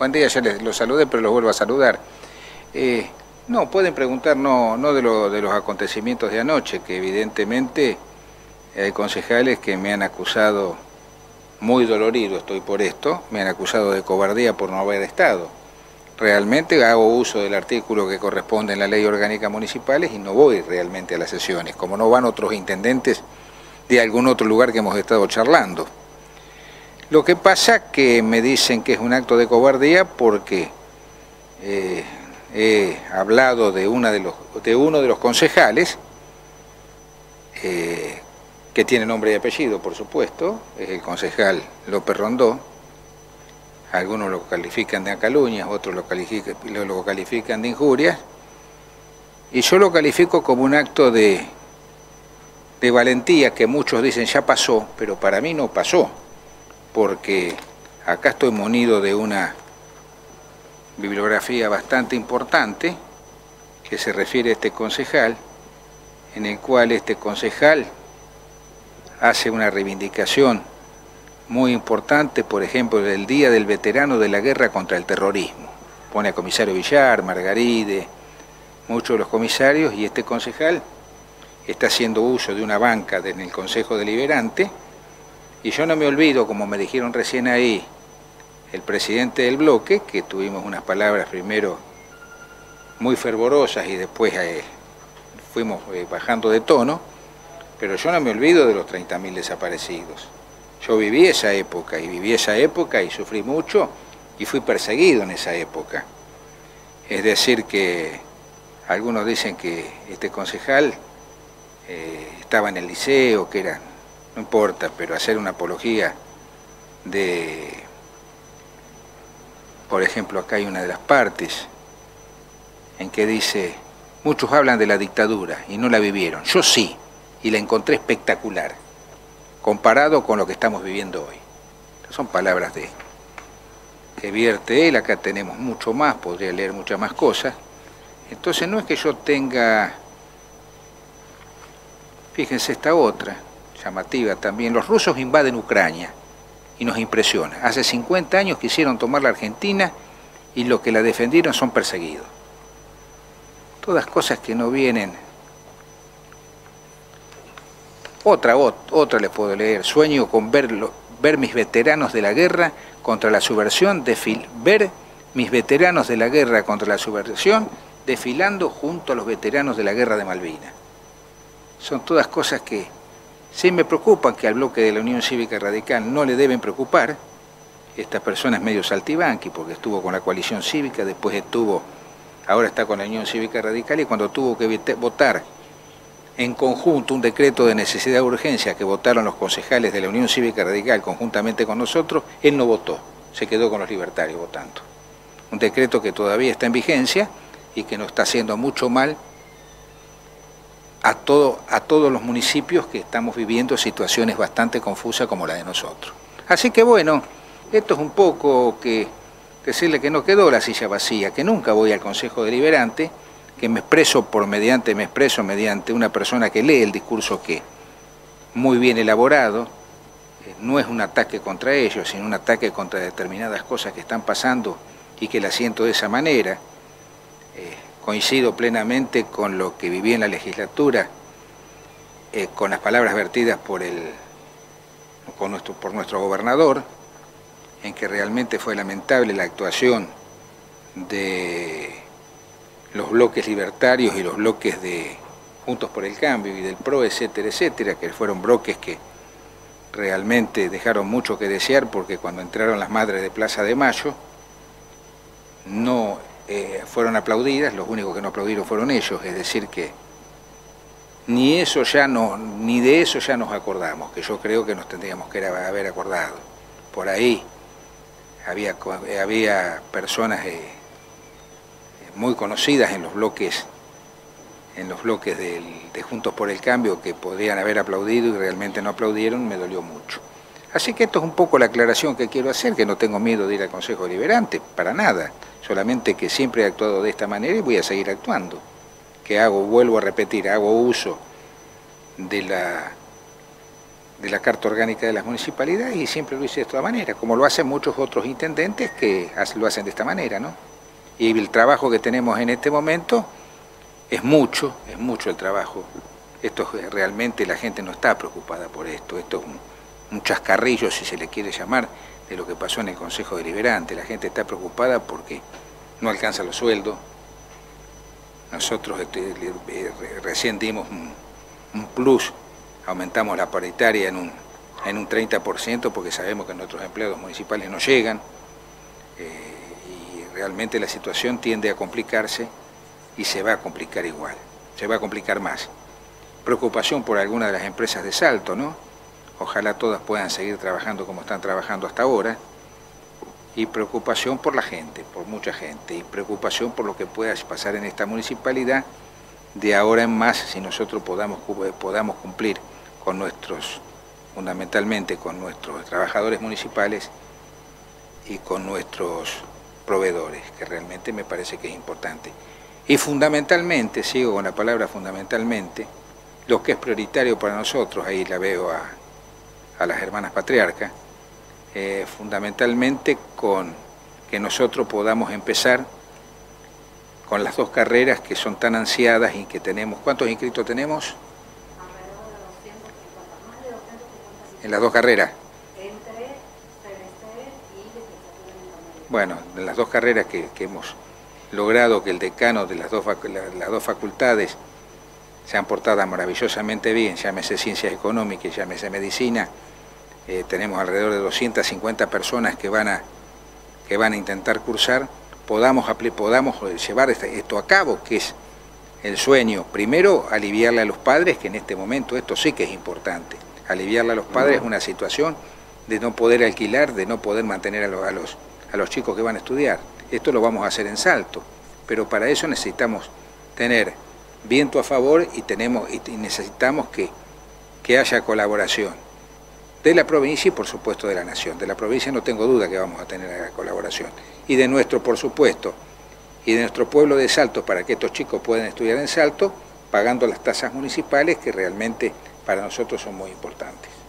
Buen día, ya les los saludé, pero los vuelvo a saludar. No, pueden preguntar no de los acontecimientos de anoche, que evidentemente hay concejales que me han acusado, muy dolorido estoy por esto, me han acusado de cobardía por no haber estado. Realmente hago uso del artículo que corresponde en la Ley Orgánica Municipales y no voy realmente a las sesiones, como no van otros intendentes de algún otro lugar que hemos estado charlando. Lo que pasa que me dicen que es un acto de cobardía porque he hablado de uno de los concejales, que tiene nombre y apellido, por supuesto, es el concejal López Rondó. Algunos lo califican de calumnias, otros lo califican de injurias, y yo lo califico como un acto de valentía que muchos dicen ya pasó, pero para mí no pasó, porque acá estoy munido de una bibliografía bastante importante que se refiere a este concejal, en el cual este concejal hace una reivindicación muy importante, por ejemplo, del Día del Veterano de la Guerra contra el Terrorismo. Pone a comisario Villar, Margaride, muchos de los comisarios, y este concejal está haciendo uso de una banca en el Consejo Deliberante, y yo no me olvido, como me dijeron recién ahí, el presidente del bloque, que tuvimos unas palabras primero muy fervorosas y después fuimos bajando de tono, pero yo no me olvido de los 30.000 desaparecidos. Yo viví esa época y sufrí mucho y fui perseguido en esa época. Es decir que algunos dicen que este concejal estaba en el liceo, que era, no importa, pero hacer una apología de, por ejemplo, acá hay una de las partes en que dice, muchos hablan de la dictadura y no la vivieron. Yo sí, y la encontré espectacular, comparado con lo que estamos viviendo hoy. Son palabras que vierte él, acá tenemos mucho más, podría leer muchas más cosas. Entonces no es que yo tenga, fíjense esta otra, llamativa también, los rusos invaden Ucrania y nos impresiona. Hace 50 años quisieron tomar la Argentina y los que la defendieron son perseguidos. Todas cosas que no vienen. Otra les puedo leer. Sueño con ver mis veteranos de la guerra contra la subversión, ver mis veteranos de la guerra contra la subversión desfilando junto a los veteranos de la guerra de Malvinas. Son todas cosas que sí me preocupan, que al bloque de la Unión Cívica Radical no le deben preocupar. Esta persona es medio saltibanqui porque estuvo con la coalición cívica, después ahora está con la Unión Cívica Radical, y cuando tuvo que votar en conjunto un decreto de necesidad de urgencia que votaron los concejales de la Unión Cívica Radical conjuntamente con nosotros, él no votó, se quedó con los libertarios votando. Un decreto que todavía está en vigencia y que nos está haciendo mucho mal a todos los municipios que estamos viviendo situaciones bastante confusas como la de nosotros. Así que bueno, esto es un poco decirle que no quedó la silla vacía, que nunca voy al Consejo Deliberante, que me expreso mediante una persona que lee el discurso que muy bien elaborado, no es un ataque contra ellos, sino un ataque contra determinadas cosas que están pasando y que la siento de esa manera. Coincido plenamente con lo que viví en la legislatura, con las palabras vertidas por nuestro gobernador, en que realmente fue lamentable la actuación de los bloques libertarios y los bloques de Juntos por el Cambio y del PRO, etcétera, etcétera, que fueron bloques que realmente dejaron mucho que desear, porque cuando entraron las madres de Plaza de Mayo no fueron aplaudidas, los únicos que no aplaudieron fueron ellos, es decir que ni de eso ya nos acordamos, que yo creo que nos tendríamos que haber acordado. Por ahí había personas muy conocidas en los bloques de Juntos por el Cambio que podrían haber aplaudido y realmente no aplaudieron, me dolió mucho. Así que esto es un poco la aclaración que quiero hacer, que no tengo miedo de ir al Consejo Deliberante, para nada, solamente que siempre he actuado de esta manera y voy a seguir actuando. Vuelvo a repetir, hago uso de la Carta Orgánica de las Municipalidades y siempre lo hice de esta manera, como lo hacen muchos otros intendentes que lo hacen de esta manera, ¿no? Y el trabajo que tenemos en este momento es mucho el trabajo. Esto realmente la gente no está preocupada por esto, esto es un chascarrillo, si se le quiere llamar, de lo que pasó en el Consejo Deliberante. La gente está preocupada porque no alcanza los sueldos. Nosotros recién dimos un plus, aumentamos la paritaria en un 30% porque sabemos que nuestros empleados municipales no llegan y realmente la situación tiende a complicarse y se va a complicar igual, se va a complicar más. Preocupación por algunas de las empresas de Salto, ¿no? Ojalá todas puedan seguir trabajando como están trabajando hasta ahora. Y preocupación por la gente, por mucha gente, y preocupación por lo que pueda pasar en esta municipalidad de ahora en más, si nosotros podamos cumplir con fundamentalmente con nuestros trabajadores municipales y con nuestros proveedores, que realmente me parece que es importante. Y fundamentalmente, sigo con la palabra fundamentalmente, lo que es prioritario para nosotros, ahí la veo a las hermanas patriarcas, fundamentalmente con que nosotros podamos empezar con las dos carreras que son tan ansiadas y que tenemos. ¿Cuántos inscritos tenemos? Alrededor de 250, más de 250. En las dos carreras. Entre CBC y licenciatura en enfermería. Bueno, en las dos carreras que hemos logrado que el decano de las dos facultades se han portado maravillosamente bien, llámese Ciencias Económicas, llámese Medicina. Tenemos alrededor de 250 personas que van a intentar cursar, podamos llevar esto a cabo, que es el sueño. Primero, aliviarle a los padres, que en este momento esto sí que es importante. Aliviarle a los padres una situación de no poder alquilar, de no poder mantener a los chicos que van a estudiar. Esto lo vamos a hacer en Salto, pero para eso necesitamos tener viento a favor y necesitamos que haya colaboración de la provincia y por supuesto de la nación. De la provincia no tengo duda que vamos a tener la colaboración. Y de nuestro, por supuesto, y de nuestro pueblo de Salto, para que estos chicos puedan estudiar en Salto, pagando las tasas municipales que realmente para nosotros son muy importantes.